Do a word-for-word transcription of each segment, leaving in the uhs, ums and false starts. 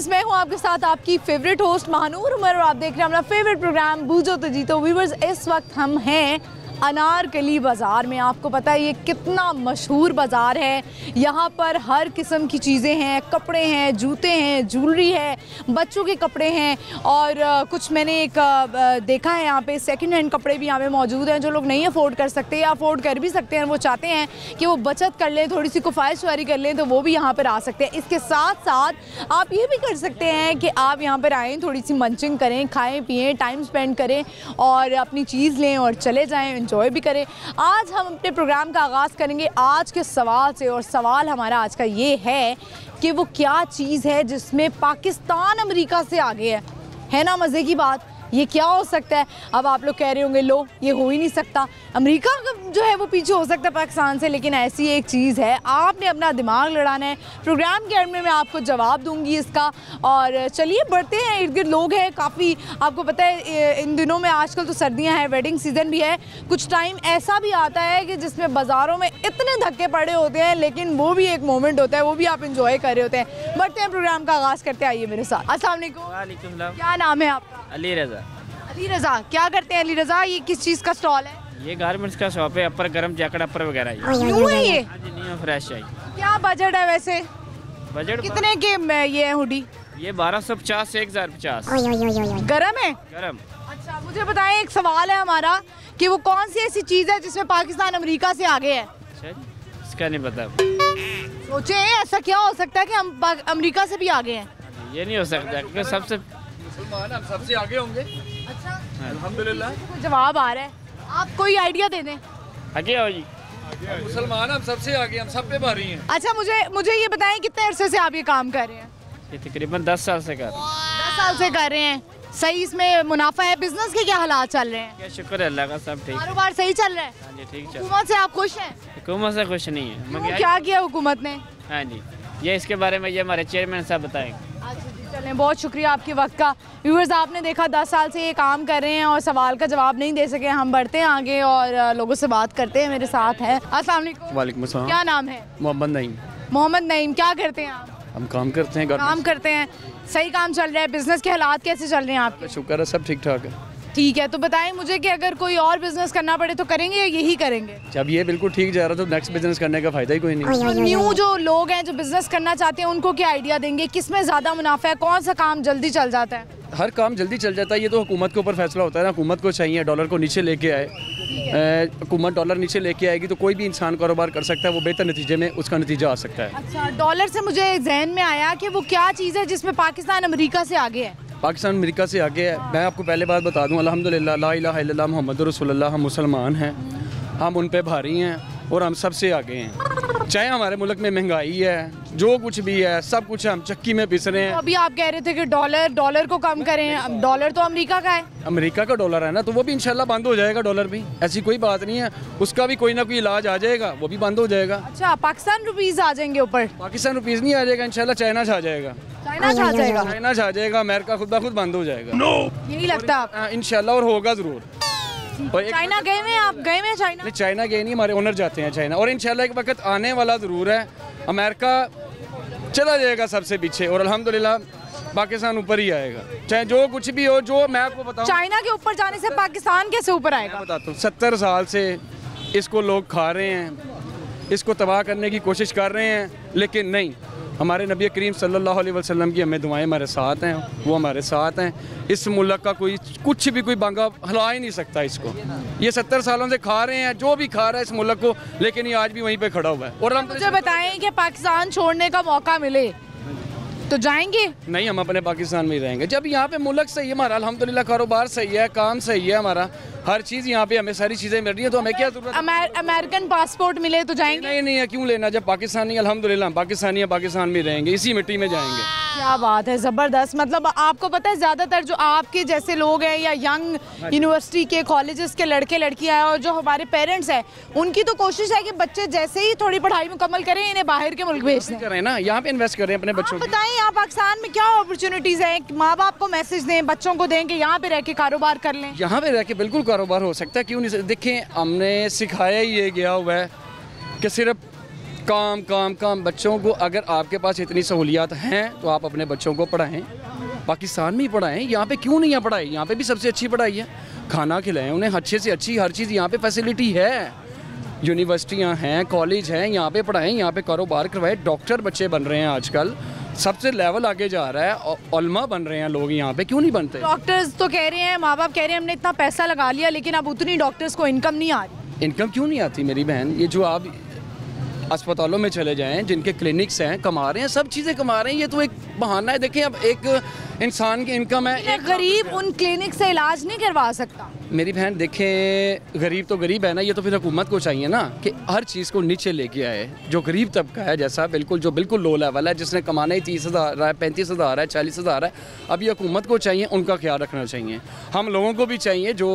Viewers, मैं हूं आपके साथ आपकी फेवरेट होस्ट महानूर उमर और आप देख रहे हैं अपना फेवरेट प्रोग्राम बूझो तो जीतो। व्यूअर्स, इस वक्त हम हैं अनारकली बाज़ार में। आपको पता है ये कितना मशहूर बाज़ार है। यहाँ पर हर किस्म की चीज़ें हैं, कपड़े हैं, जूते हैं, ज्वेलरी है, बच्चों के कपड़े हैं और कुछ मैंने एक देखा है यहाँ पे सेकंड हैंड कपड़े भी यहाँ पे मौजूद हैं। जो लोग नहीं अफोर्ड कर सकते या अफोर्ड कर भी सकते हैं, वो चाहते हैं कि वो बचत कर लें, थोड़ी सी कुफायत शुआरी कर लें, तो वो भी यहाँ पर आ सकते हैं। इसके साथ साथ आप ये भी कर सकते हैं कि आप यहाँ पर आएँ, थोड़ी सी मंचिंग करें, खाएँ पिएँ, टाइम स्पेंड करें और अपनी चीज़ लें और चले जाएँ, एंजॉय भी करें। आज हम अपने प्रोग्राम का आगाज़ करेंगे आज के सवाल से और सवाल हमारा आज का ये है कि वो क्या चीज़ है जिसमें पाकिस्तान अमेरिका से आगे है। है ना मज़े की बात? ये क्या हो सकता है? अब आप लोग कह रहे होंगे लो ये हो ही नहीं सकता, अमेरिका जो है वो पीछे हो सकता है पाकिस्तान से, लेकिन ऐसी एक चीज़ है, आपने अपना दिमाग लड़ाना है। प्रोग्राम के एंड में मैं आपको जवाब दूंगी इसका। और चलिए बढ़ते हैं, इर्द गिर्द लोग हैं काफ़ी। आपको पता है इन दिनों में आजकल तो सर्दियां हैं, वेडिंग सीज़न भी है, कुछ टाइम ऐसा भी आता है कि जिसमें बाज़ारों में इतने धक्के पड़े होते हैं, लेकिन वो भी एक मोमेंट होता है, वो भी आप इंजॉय कर रहे होते हैं। बढ़ते हैं, प्रोग्राम का आगाज़ करते हैं, आइए मेरे साथ। अस्सलाम वालेकुम, क्या नाम है आपका? अली रज़ा। अली रज़ा, क्या करते हैं अली रज़ा? ये किस चीज़ का स्टॉल है? ये गारमेंट्स का शॉप है, अपर गरम जैकेट अपर वगैरह है। न्यू है ये? हाँ जी, न्यू फ्रेश है। क्या बजट है वैसे? बजट कितने के में ये है हुडी? ये बारह सौ पचास से एक हजार पचास। गरम है? गरम। अच्छा, मुझे बताएं, एक सवाल है हमारा कि वो कौन सी ऐसी चीज़ है जिसमें पाकिस्तान अमेरिका से आगे है? अच्छा, इसका नहीं पता। सोचे ऐसा क्या हो सकता है कि हम अमेरिका से भी आगे हैं? ये नहीं हो सकता क्योंकि सबसे मुसलमान हम सबसे आगे होंगे। अच्छा, अल्हम्दुलिल्लाह। जवाब आ रहा है, आप कोई आइडिया दे दें। आगे आओ जी। मुसलमान हम सबसे आगे, हम सब पे भारी हैं। अच्छा, मुझे मुझे ये बताएं कितने अरसे से आप ये काम कर रहे हैं? ये तकरीबन दस साल से कर। दस साल से कर रहे हैं। सही इसमें मुनाफा है? बिजनेस के क्या हालात चल रहे हैं? क्या शुक्र है अल्लाह का, सब ठीक। कारोबार सही चल रहा है? हाँ जी, ठीक चल। हुकूमत से आप खुश हैं? हुकूमत से खुश नहीं है क्यों, मगर क्या किया हुकूमत ने? हाँ जी, ये इसके बारे में ये हमारे चेयरमैन साहब बताएंगे। अच्छा जी, चलें, बहुत शुक्रिया आपके वक्त का। व्यूअर्स, आपने देखा दस साल से ये काम कर रहे हैं और सवाल का जवाब नहीं दे सके। हम बढ़ते हैं आगे और लोगों से बात करते हैं। मेरे साथ है, अस्सलाम वालेकुम। वालेकुम अस्सलाम। क्या नाम है? मोहम्मद नईम। मोहम्मद नईम, क्या करते हैं आप? हम काम करते हैं। काम करते हैं, सही काम चल रहा है? बिजनेस के हालात कैसे चल रहे हैं आपके? शुक्र है, सब ठीक ठाक है। ठीक है, तो बताएं मुझे कि अगर कोई और बिजनेस करना पड़े तो करेंगे या यही करेंगे? जब ये बिल्कुल ठीक जा रहा तो नेक्स्ट बिजनेस करने का फायदा ही कोई नहीं। न्यू जो लोग हैं जो बिजनेस करना चाहते हैं उनको क्या आइडिया देंगे? किसमें ज़्यादा मुनाफा है? कौन सा काम जल्दी चल जाता है? हर काम जल्दी चल जाता है, ये तो हुकूमत के ऊपर फैसला होता है ना। हुकूमत को चाहिए डॉलर को नीचे लेके आए। हुकूमत डॉलर नीचे लेके आएगी तो कोई भी इंसान कारोबार कर सकता है, वो बेहतर नतीजे में उसका नतीजा आ सकता है। अच्छा, डॉलर से मुझे जहन में आया कि वो क्या चीज़ है जिसमें पाकिस्तान अमेरिका से आगे है? पाकिस्तान अमेरिका से आगे है। मैं आपको पहले बात बता दूं, अल्हम्दुलिल्लाह ला इलाहा इल्लल्लाह मुहम्मद रसूलुल्लाह, हम मुसलमान हैं, हम उन पे भारी हैं और हम सबसे आगे हैं। चाहे हमारे मुल्क में महंगाई है, जो कुछ भी है, सब कुछ हम चक्की में पिस रहे हैं। तो अभी आप कह रहे थे कि डॉलर डॉलर को कम करें, अब डॉलर तो अमेरिका का है। अमेरिका का डॉलर है ना, तो वो भी इंशाल्लाह बंद हो जाएगा। डॉलर भी ऐसी कोई बात नहीं है, उसका भी कोई ना कोई इलाज आ जाएगा, वो भी बंद हो जाएगा। अच्छा, पाकिस्तान रुपीस आ जाएंगे ऊपर? पाकिस्तान रुपीज़ नहीं आ जाएगा, इंशाल्लाह चाइना छा जाएगा। चाइना छा जाएगा? चाइना छा जाएगा, अमेरिका खुद ब खुद बंद हो जाएगा। यही लगता है आपको? इंशाल्लाह, और होगा ज़रूर। और एक चाइना गए हुए हैं आप? गए हुए हैं चाइना? नहीं, चाइना गए नहीं, हमारे ओनर जाते हैं चाइना। और इंशाल्लाह एक वक्त आने वाला ज़रूर है, अमेरिका चला जाएगा सबसे पीछे और अल्हम्दुलिल्लाह पाकिस्तान ऊपर ही आएगा, चाहे जो कुछ भी हो। जो मैं आपको बताऊं, चाइना के ऊपर जाने से पाकिस्तान कैसे ऊपर आएगा? मैं बताता हूँ, सत्तर साल से इसको लोग खा रहे हैं, इसको तबाह करने की कोशिश कर रहे हैं, लेकिन नहीं, हमारे नबी करीम सल्लल्लाहु अलैहि वसल्लम की हमें दुआएं हमारे साथ हैं, वो हमारे साथ हैं। इस मुल्क का कोई कुछ भी कोई बांगा हिला ही नहीं सकता इसको। ये सत्तर सालों से खा रहे हैं, जो भी खा रहा है इस मुल्क को, लेकिन ये आज भी वहीं पे खड़ा हुआ है। और हम मुझे बताएं कि पाकिस्तान छोड़ने का मौका मिले तो जाएंगे? नहीं, हम अपने पाकिस्तान में ही रहेंगे। जब यहाँ पे मुल्क सही है हमारा, अल्हम्दुलिल्लाह कारोबार सही है, काम सही है हमारा, हर चीज़ यहाँ पे हमें सारी चीज़ें मिल रही है, तो हमें क्या जरूरत? अमेर, अमेरिकन पासपोर्ट मिले तो जाएंगे? नहीं नहीं है, क्यों लेना? जब पाकिस्तानी, अल्हम्दुलिल्लाह पाकिस्तानी है, पाकिस्तान में रहेंगे, इसी मिट्टी में जाएंगे। क्या बात है, ज़बरदस्त। मतलब आपको पता है ज़्यादातर जो आपके जैसे लोग हैं या यंग यूनिवर्सिटी के कॉलेजेस के लड़के लड़कियां हैं और जो हमारे पेरेंट्स हैं, उनकी तो कोशिश है कि बच्चे जैसे ही थोड़ी पढ़ाई मुकम्मल करें इन्हें बाहर के मुल्क भेज दें। करें ना, यहाँ पे इन्वेस्ट करें अपने बच्चों को। बताएं, यहाँ पाकिस्तान में क्या अपॉर्चुनिटीज़ हैं? माँ बाप को मैसेज दें, बच्चों को दें कि यहाँ पे रह के कारोबार कर लें। यहाँ पे रह के बिल्कुल कारोबार हो सकता है, क्यों नहीं? देखें, हमने सिखाया ही ये गया हुआ है कि सिर्फ काम काम काम बच्चों को, अगर आपके पास इतनी सहूलियात हैं तो आप अपने बच्चों को पढ़ाएं, पाकिस्तान में ही पढ़ाएं। यहाँ पे क्यों नहीं है पढ़ाई? यहाँ पे भी सबसे अच्छी पढ़ाई है। खाना खिलाएं उन्हें अच्छे से अच्छी, हर चीज़ यहाँ पे फैसिलिटी है। यूनिवर्सिटियाँ हैं, कॉलेज हैं, यहाँ पे पढ़ाएं, यहाँ पे कारोबार करवाएं। डॉक्टर बच्चे बन रहे हैं आजकल, सबसे लेवल आगे जा रहा है। उलमा बन रहे हैं लोग, यहाँ पे क्यों नहीं बनते? डॉक्टर्स तो कह रहे हैं, माँ बाप कह रहे हैं हमने इतना पैसा लगा लिया लेकिन अब उतनी डॉक्टर्स को इनकम नहीं आ रही। इनकम क्यों नहीं आती मेरी बहन? ये जो आप अस्पतालों में चले जाएं, जिनके क्लिनिक्स हैं, कमा रहे हैं, सब चीज़ें कमा रहे हैं। ये तो एक बहाना है। देखें, अब एक इंसान की इनकम है, एक गरीब उन क्लिनिक से इलाज नहीं करवा सकता। मेरी बहन देखें, गरीब तो गरीब है ना, ये तो फिर हुकूमत को चाहिए ना कि हर चीज़ को नीचे लेके आए। जो गरीब तबका है, जैसा बिल्कुल जो बिल्कुल लो लेवल है, जिसने कमाना ही तीस हज़ार है, पैंतीस हज़ार है, चालीस हज़ार है, अब ये हुकूमत को चाहिए, उनका ख्याल रखना चाहिए। हम लोगों को भी चाहिए जो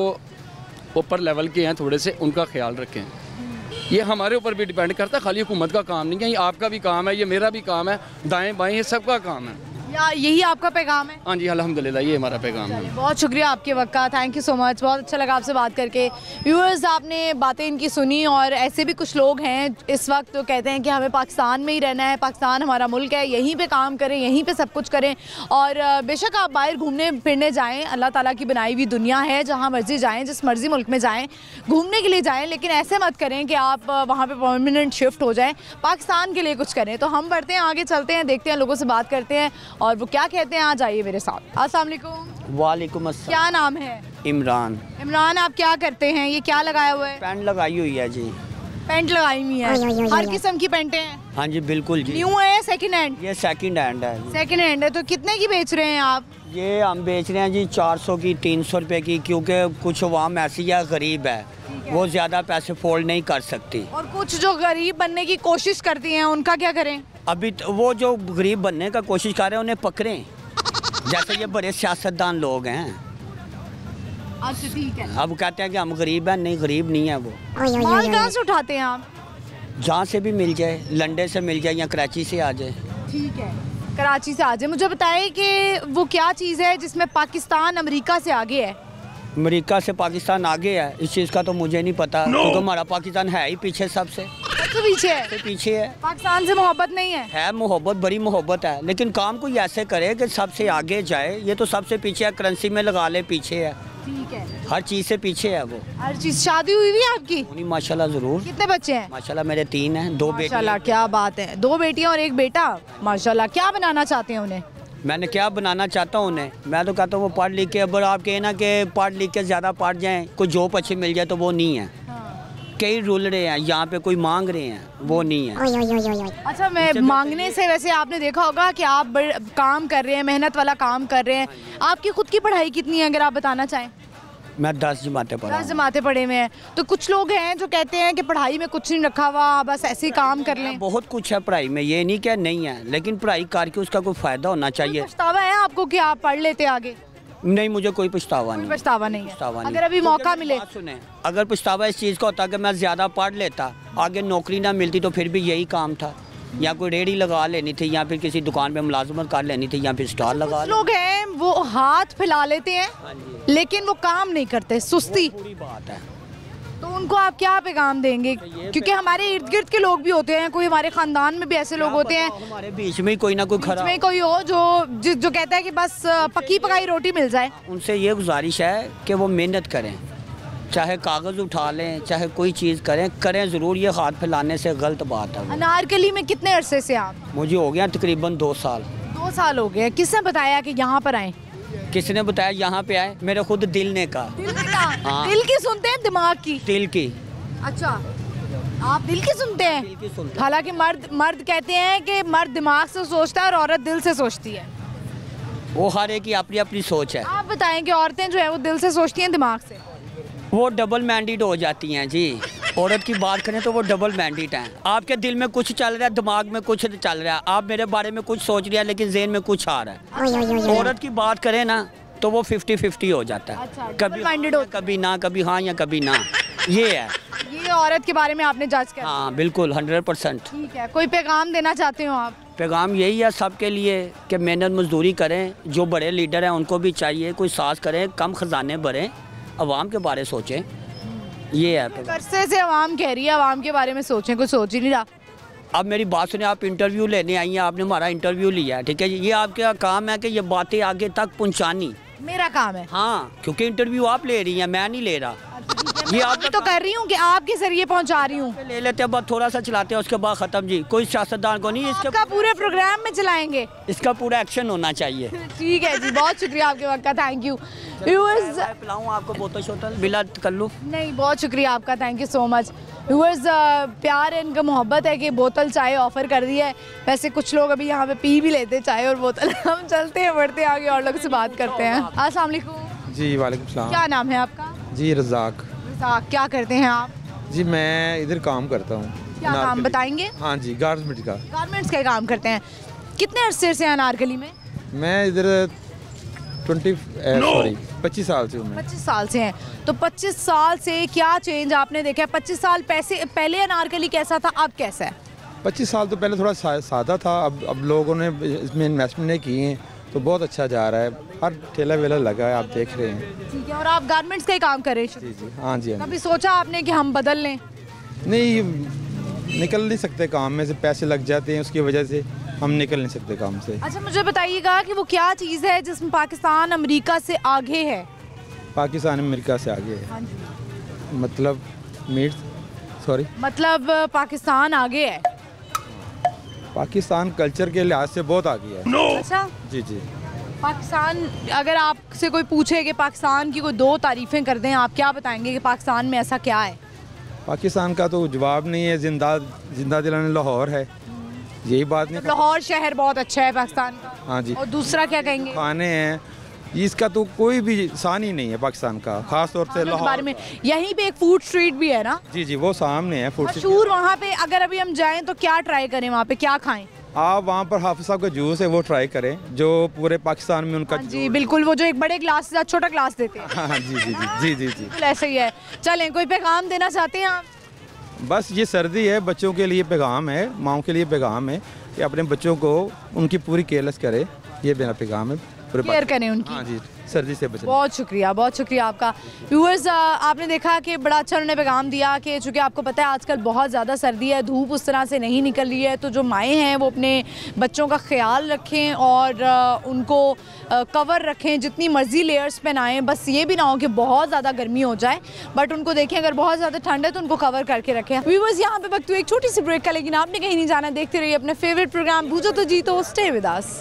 ऊपर लेवल के हैं थोड़े से, उनका ख्याल रखें। ये हमारे ऊपर भी डिपेंड करता है, खाली हुकूमत का काम नहीं है। ये आपका भी काम है, ये मेरा भी काम है, दाएं बाएं ये सबका काम है। या यही आपका पैगाम है? हाँ जी, अल्हम्दुलिल्लाह ये हमारा पैगाम है। बहुत शुक्रिया आपके वक्त का, थैंक यू सो मच। बहुत अच्छा लगा आपसे बात करके। व्यूअर्स, आपने बातें इनकी सुनी और ऐसे भी कुछ लोग हैं इस वक्त तो कहते हैं कि हमें पाकिस्तान में ही रहना है, पाकिस्तान हमारा मुल्क है, यहीं पे काम करें, यहीं पे सब कुछ करें। और बेशक आप बाहर घूमने फिरने जाएँ, अल्लाह ताला की बनाई हुई दुनिया है, जहाँ मर्जी जाएँ, जिस मर्जी मुल्क में जाएँ, घूमने के लिए जाएँ, लेकिन ऐसे मत करें कि आप वहाँ पर परमानेंट शिफ्ट हो जाएँ। पाकिस्तान के लिए कुछ करें। तो हम बढ़ते हैं आगे, चलते हैं, देखते हैं, लोगों से बात करते हैं और वो क्या कहते हैं। आ जाइए मेरे साथ। अस्सलाम वालेकुम। वालेकुम अस्सलाम। क्या नाम है? इमरान। इमरान, आप क्या करते हैं? ये क्या लगाया हुआ है? पैंट लगाई हुई है जी। पैंट लगाई हुई है, हर किस्म की पैंटें हैं? हाँ जी बिल्कुल जी। न्यू है या सेकंड हैंड? ये सेकंड हैंड है। सेकंड हैंड है। तो कितने की बेच रहे हैं आप? ये हम बेच रहे हैं जी चार सौ की, तीन सौ रुपये की, क्योंकि कुछ अवाम ऐसी है, गरीब है, वो ज़्यादा पैसे फोल्ड नहीं कर सकती। और कुछ जो गरीब बनने की कोशिश करती हैं उनका क्या करें? अभी वो जो गरीब बनने का कोशिश कर रहे हैं उन्हें पकड़ें, जैसे ये बड़े सियासतदान लोग हैं। अच्छा ठीक है। अब कहते हैं कि हम गरीब हैं, नहीं गरीब नहीं है वो। माल कहाँ से उठाते हैं आप? जहाँ से भी मिल जाए, लंडे से मिल जाए या कराची से आ जाए। ठीक है, कराची से आ जाए। मुझे बताएं कि वो क्या चीज़ है जिसमें पाकिस्तान अमेरिका से आगे है? अमेरिका से पाकिस्तान आगे है, इस चीज़ का तो मुझे नहीं पता, no. क्योंकि हमारा पाकिस्तान है ही पीछे, सबसे सबसे पीछे है। सबसे पीछे है। पाकिस्तान से मोहब्बत नहीं है? है मोहब्बत, बड़ी मोहब्बत है, लेकिन काम कोई ऐसे करे कि सबसे आगे जाए। ये तो सबसे पीछे है, करेंसी में लगा ले, पीछे है। ठीक है, हर चीज़ से पीछे है वो। हर चीज़। शादी हुई हुई है आपकी? नहीं माशाल्लाह ज़रूर। कितने बच्चे हैं? माशाल्लाह मेरे तीन हैं, दो बेटे। माशाल्लाह, क्या बात है, दो बेटियां और एक बेटा। माशाल्लाह। क्या बनाना चाहते हैं उन्हें? मैंने क्या बनाना चाहता हूँ उन्हें, मैं तो कहता हूँ वो पढ़ लिख के, अगर आप कहें ना कि पढ़ लिख के ज़्यादा पढ़ जाएँ, कोई जॉब अच्छी मिल जाए, तो वो नहीं है। हाँ। कई रूल रहे हैं यहाँ पे, कोई मांग रहे हैं, वो नहीं है। अच्छा, मैं मांगने से, वैसे आपने देखा होगा कि आप काम कर रहे हैं, मेहनत वाला काम कर रहे हैं। आपकी खुद की पढ़ाई कितनी है अगर आप बताना चाहें? मैं दस जमाते पढ़ा दस जमाते पढ़े हुए हैं। तो कुछ लोग हैं जो कहते हैं कि पढ़ाई में कुछ नहीं रखा हुआ, बस ऐसे ही काम कर लें। बहुत कुछ है पढ़ाई में, ये नहीं क्या नहीं है, लेकिन पढ़ाई करके उसका कोई फ़ायदा होना चाहिए। पछतावा है आपको कि आप पढ़ लेते आगे? नहीं, मुझे कोई पछतावा नहीं। पछतावा नहीं है? पछतावा नहीं। अगर अभी मौका मिले, सुने, अगर पछतावा इस चीज़ का होता कि मैं ज़्यादा पढ़ लेता, आगे नौकरी ना मिलती, तो फिर भी यही काम था, या कोई रेडी लगा लेनी थी, या फिर किसी दुकान पे मुलाजमत कर लेनी थी, या फिर स्टॉल लगा। लोग हैं वो हाथ फैला लेते हैं लेकिन वो काम नहीं करते, सुस्ती। पूरी बात है। तो उनको आप क्या पैगाम देंगे? क्योंकि हमारे इर्द गिर्द के लोग भी होते हैं, कोई हमारे खानदान में भी ऐसे लोग होते हैं, हमारे बीच में कोई ना कोई खरा में कोई हो जो जो, जो कहता है कि बस पकी पकाई रोटी मिल जाए। उनसे ये गुजारिश है कि वो मेहनत करें, चाहे कागज़ उठा लें, चाहे कोई चीज़ करें, करें ज़रूर। ये हाथ फैलाने से गलत बात है। अनारकली में कितने अरसे से आप? मुझे हो गया तकरीबन दो साल। दो साल हो गए। किसने बताया कि यहाँ पर आए? किसने बताया यहाँ पे आए? मेरे खुद दिल ने कहा। दिल ने कहा? हाँ। दिल की सुनते हैं दिमाग की? दिल की। अच्छा, आप दिल की सुनते हैं? दिल की सुनते हैं। हालांकि मर्द मर्द कहते हैं कि मर्द दिमाग से सोचता है और औरत दिल से सोचती है। वो हर एक की अपनी अपनी सोच है। आप बताएं कि औरतें जो है वो दिल से सोचती हैं दिमाग से? वो डबल मैंडेट हो जाती हैं जी। औरत की बात करें तो वो डबल मैंडेट हैं। आपके दिल में कुछ चल रहा है, दिमाग में कुछ चल रहा है, आप मेरे बारे में कुछ सोच रहे हैं लेकिन ज़हन में कुछ आ रहा है। औरत की बात करें ना तो वो फिफ्टी फिफ्टी हो जाता है। अच्छा, कभी माइंडेड हो, कभी ना, कभी हाँ या कभी ना। ये है, ये औरत के बारे में आपने जज किया? हाँ बिल्कुल, हंड्रेड परसेंट। ठीक है, कोई पैगाम देना चाहते हो आप? पैगाम यही है सबके लिए कि मेहनत मजदूरी करें। जो बड़े लीडर हैं उनको भी चाहिए कोई सास करें, कम खजाने भरें, अवाम के बारे सोचें। ये है अरसे से अवाम कह रही है, अवाम के बारे में सोचें, कुछ सोच ही नहीं रहा। अब मेरी बात सुने, आप इंटरव्यू लेने आई हैं, आपने हमारा इंटरव्यू लिया है, ठीक है, ये आपका काम है कि ये बातें आगे तक पहुंचानी। मेरा काम है। हाँ, क्योंकि इंटरव्यू आप ले रही हैं, मैं नहीं ले रहा। ये आप तो कर रही हूँ कि आपके जरिए पहुँचा रही हूँ। ले लेते हैं, बस थोड़ा सा चलाते हैं, उसके बाद खत्म जी। कोई सियासतदान को नहीं, इसके आपका पूरे प्रोग्राम में चलाएंगे, इसका पूरा एक्शन होना चाहिए। ठीक है जी, बहुत शुक्रिया आपके वक्त का, थैंक यू। व्यूअर्स, पिलाऊं आपको बोतल शोतल बिला कर लूँ? नहीं, बहुत शुक्रिया आपका, thank you so much. Viewers, प्यार है इनका, मोहब्बत है कि बोतल चाय ऑफर कर दी है। वैसे कुछ लोग अभी यहाँ पे पी भी लेते चाय और बोतल। हम चलते हैं, बढ़ते हैं आगे और लोगों से बात करते हैं। अस्सलाम वालेकुम। जी वालेकुम सलाम। क्या नाम है आपका? जी रज़ाक। रज़ाक, क्या करते हैं आप? जी मैं इधर काम करता हूँ। क्या काम बताएंगे? हाँ जी, गारमेंट का। गारमेंट्स का काम करते हैं। कितने अरसे से हैं अनारकली में? मैं इधर ट्वेंटी सॉरी पच्चीस साल से हूँ मैं। पच्चीस साल से हैं, तो पच्चीस साल से क्या चेंज आपने देखा है? पच्चीस साल पैसे पहले अनारकली कैसा था, अब कैसा है? पच्चीस साल तो पहले थोड़ा सा, सादा था, अब अब लोगों ने इसमें इन्वेस्टमेंट की हैं तो बहुत अच्छा जा रहा है। हर ठेला वेला लगा है, आप देख रहे हैं। ठीक है, और आप गारमेंट्स का ही काम कर रहे हैं? जी जी हाँ जी हाँ कभी सोचा आपने कि हम बदल लें? नहीं, निकल नहीं सकते काम में से, पैसे लग जाते हैं, उसकी वजह से हम निकल नहीं सकते काम से। अच्छा, मुझे बताइएगा कि वो क्या चीज़ है जिसमें पाकिस्तान अमेरिका से आगे है? पाकिस्तान अमेरिका से आगे है। हाँ जी। मतलब मीट सॉरी मतलब पाकिस्तान आगे है? पाकिस्तान कल्चर के लिहाज से बहुत आगे है। no! अच्छा जी जी। पाकिस्तान, अगर आपसे कोई पूछे कि पाकिस्तान की कोई दो तारीफ़ें कर दें, आप क्या बताएंगे कि पाकिस्तान में ऐसा क्या है? पाकिस्तान का तो जवाब नहीं है, जिंदा जिंदा दिलाने लाहौर है, यही बात नहीं। लाहौर शहर बहुत अच्छा है पाकिस्तान का। हाँ जी। और दूसरा क्या कहेंगे? खाने हैं, इसका तो कोई भी शान ही नहीं है पाकिस्तान का, खास तौर से लाहौर बारे में। यहीं पे एक फूड स्ट्रीट भी है ना? जी जी, वो सामने है फूड मशहूर। वहाँ पे अगर अभी हम जाएं तो क्या ट्राई करें, वहाँ पे क्या खाएं? आप वहाँ पर हाफिज साहब का जूस है वो ट्राई करें, जो पूरे पाकिस्तान में उनका। हाँ जी बिल्कुल, वो जो एक बड़े ग्लास से छोटा ग्लास देते हैं। हाँ जी जी जी जी जी जी ऐसे ही है। चलें, कोई पैगाम देना चाहते हैं आप? बस ये सर्दी है, बच्चों के लिए पैगाम है, माओ के लिए पैगाम है कि अपने बच्चों को उनकी पूरी केयरलेस करे, ये मेरा पैगाम है। केयर करें उनकी। हाँ जी, सर्दी से बचें। बहुत शुक्रिया, बहुत शुक्रिया आपका। व्यूअर्स, आपने देखा कि बड़ा अच्छा उन्होंने पैगाम दिया कि चूँकि आपको पता है आजकल बहुत ज़्यादा सर्दी है, धूप उस तरह से नहीं निकल रही है, तो जो माएँ हैं वो अपने बच्चों का ख्याल रखें और उनको कवर रखें, जितनी मर्ज़ी लेयर्स पहनाएं, बस ये भी ना हो कि बहुत ज़्यादा गर्मी हो जाए, बट उनको देखें अगर बहुत ज़्यादा ठंड है तो उनको कवर करके रखें। व्यूअर्स, यहाँ पे वक्त एक छोटी सी ब्रेक का, लेकिन आपने कहीं नहीं जाना, देखते रहिए अपने फेवरेट प्रोग्राम बूझो तो जीतो, stay with us.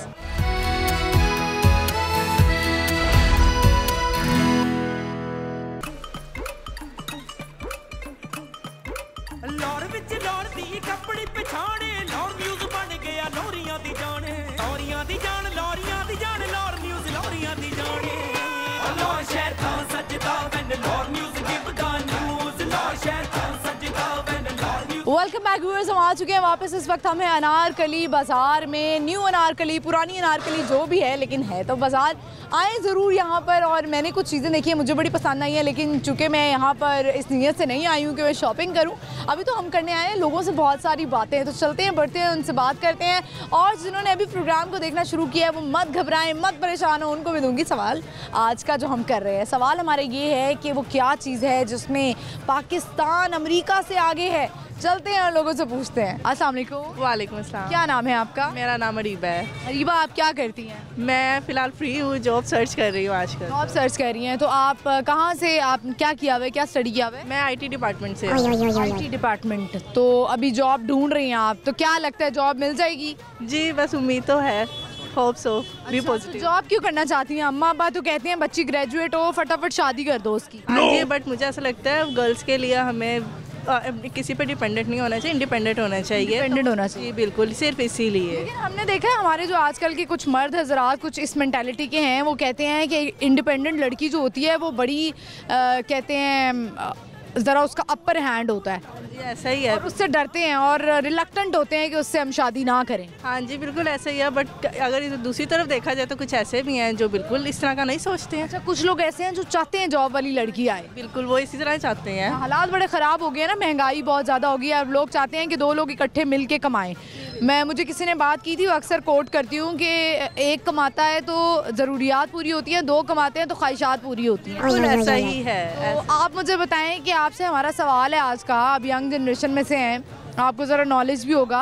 Welcome back viewers, हम आ चुके हैं वापस। इस वक्त हम हैं अनारकली बाज़ार में, न्यू अनारकली, पुरानी अनारकली जो भी है, लेकिन है तो बाज़ार। आए ज़रूर यहाँ पर, और मैंने कुछ चीज़ें देखी हैं, मुझे बड़ी पसंद आई हैं, लेकिन चूँकि मैं यहाँ पर इस नीयत से नहीं आई हूँ कि मैं शॉपिंग करूँ, अभी तो हम करने आए हैं लोगों से बहुत सारी बातें हैं। तो चलते हैं, बढ़ते हैं, उनसे बात करते हैं, और जिन्होंने अभी प्रोग्राम को देखना शुरू किया है वो मत घबराएं, मत परेशान हो, उनको भी दूँगी सवाल आज का जो हम कर रहे हैं। सवाल हमारे ये है कि वो क्या चीज़ है जिसमें पाकिस्तान अमेरिका से आगे है। चलते हैं और लोगों से पूछते हैं। अस्सलाम वालेकुम। वालेकुम अस्सलाम। क्या नाम है आपका? मेरा नाम अरीबा है। अरीबा, आप क्या करती हैं? मैं फ़िलहाल फ्री हूँ, जॉब सर्च कर रही हूँ आजकल। जॉब सर्च कर रही हैं, तो आप कहाँ से, आप क्या किया हुआ है, क्या स्टडी किया हुआ है? मैं आईटी डिपार्टमेंट से। IT department. तो अभी जॉब ढूंढ रही हैं आप, तो क्या लगता है जॉब मिल जाएगी? जी बस उम्मीद तो है, hope so, be positive. Job क्यों करना चाहती हैं? अम्मा अब्बा तो कहते हैं बच्ची ग्रेजुएट हो, फटाफट शादी कर दो उसकी। जी, बट मुझे ऐसा लगता है गर्ल्स के लिए हमें किसी पे डिपेंडेंट नहीं होना चाहिए, इंडिपेंडेंट होना चाहिए। इंडिपेंडेंट होना चाहिए, बिल्कुल, सिर्फ इसीलिए। लेकिन हमने देखा है हमारे जो आजकल के कुछ मर्द हजरात कुछ इस मेंटालिटी के हैं, वो कहते हैं कि इंडिपेंडेंट लड़की जो होती है वो बड़ी आ, कहते हैं ज़रा उसका अपर हैंड होता है। ऐसा ही है, और उससे डरते हैं और रिलक्टेंट होते हैं कि उससे हम शादी ना करें। हाँ जी बिल्कुल ऐसा ही है, बट अगर दूसरी तरफ देखा जाए तो कुछ ऐसे भी हैं जो बिल्कुल इस तरह का नहीं सोचते हैं। अच्छा, कुछ लोग ऐसे हैं जो चाहते हैं जॉब वाली लड़की आए। बिल्कुल, वो इसी तरह चाहते हैं। हालात बड़े ख़राब हो गए हैं ना, महंगाई बहुत ज़्यादा हो गई है, अब लोग चाहते हैं कि दो लोग इकट्ठे मिल के कमाएँ। मैं मुझे किसी ने बात की थी, वो अक्सर कोट करती हूँ कि एक कमाता है तो ज़रूरियात पूरी होती है, दो कमाते हैं तो ख्वाहिशात पूरी होती हैं। बिल्कुल ऐसा ही है। तो आप मुझे बताएं कि आपसे हमारा सवाल है आज का, आप यंग जनरेशन में से हैं, आपको ज़रा नॉलेज भी होगा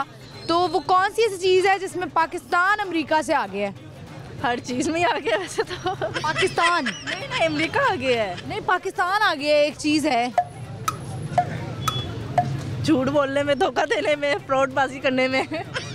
तो वो कौन सी ऐसी चीज़ है जिसमें पाकिस्तान अमेरिका से आगे है? हर चीज़ में ही आ गया वैसे तो। पाकिस्तान नहीं नहीं, अमेरिका आ गया है। नहीं, पाकिस्तान आगे है, एक चीज़ है। झूठ बोलने में, धोखा देने में, फ्रॉडबाजी करने में।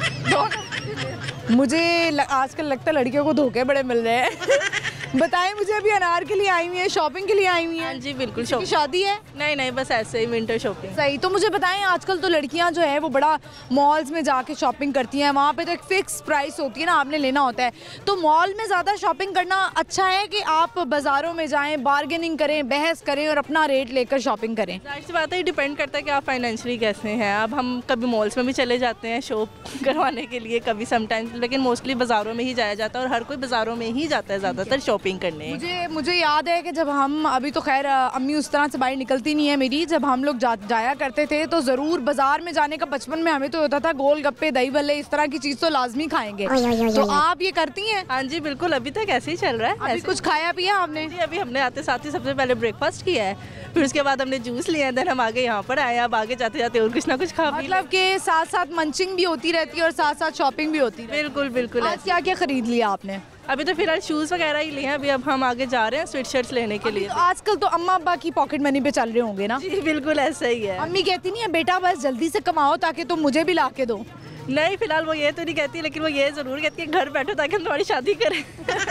मुझे ल, आजकल लगता है लड़कियों को धोखे बड़े मिल रहे हैं। बताएं मुझे, अभी अनार के लिए आई हुई है, शॉपिंग के लिए आई हुई हाँ हैं? जी बिल्कुल। की शॉपिंग शादी है? नहीं नहीं, बस ऐसे ही विंटर शॉपिंग। सही। तो मुझे बताएं, आजकल तो लड़कियां जो है वो बड़ा मॉल्स में जाके शॉपिंग करती हैं, वहाँ पे तो एक फिक्स प्राइस होती है ना, आपने लेना होता है। तो मॉल में ज़्यादा शॉपिंग करना अच्छा है कि आप बाज़ारों में जाएं, बार्गेनिंग करें, बहस करें और अपना रेट लेकर शॉपिंग करें? जाहिर सी बात है, डिपेंड करता है कि आप फाइनेंशियली कैसे हैं। अब हम कभी मॉल्स में भी चले जाते हैं शॉप करवाने के लिए, कभी समटाइम्स, लेकिन मोस्टली बाज़ारों में ही जाया जाता है और हर कोई बाज़ारों में ही जाता है ज़्यादातर शॉपिंग करने। मुझे मुझे याद है कि जब हम, अभी तो खैर अम्मी उस तरह से बाहर निकलती नहीं है मेरी, जब हम लोग जा, जाया करते थे तो ज़रूर बाजार में जाने का बचपन में हमें तो होता था, गोलगप्पे, दही भल्ले, इस तरह की चीज़ तो लाजमी खाएंगे। तो आप ये करती हैं? हाँ जी बिल्कुल, अभी तक ऐसे ही चल रहा है। अभी ऐसे कुछ खाया पिया आपने? जी, अभी हमने आते साथ ही सबसे पहले ब्रेकफास्ट किया है, फिर उसके बाद हमने जूस लिया है, देन हम आगे यहाँ पर आए। अब आगे जाते जाते और कुछ ना कुछ खा पी मतलब के साथ साथ मंचिंग भी होती रहती है और साथ साथ शॉपिंग भी होती है। बिल्कुल बिल्कुल। आज क्या क्या खरीद लिया आपने? अभी तो फिलहाल शूज़ वगैरह ही लिए हैं, अभी अब हम आगे जा रहे हैं स्वेट शर्ट्स लेने के लिए। तो आजकल तो अम्मा अब्बा की पॉकेट मनी पे चल रहे होंगे ना? जी बिल्कुल ऐसा ही है। अम्मी कहती नहीं है बेटा बस जल्दी से कमाओ ताकि तुम मुझे भी ला के दो? नहीं, फिलहाल वो ये तो नहीं कहती, लेकिन वो ये ज़रूर कहती है घर बैठो ताकि हम तुम्हारी शादी करें।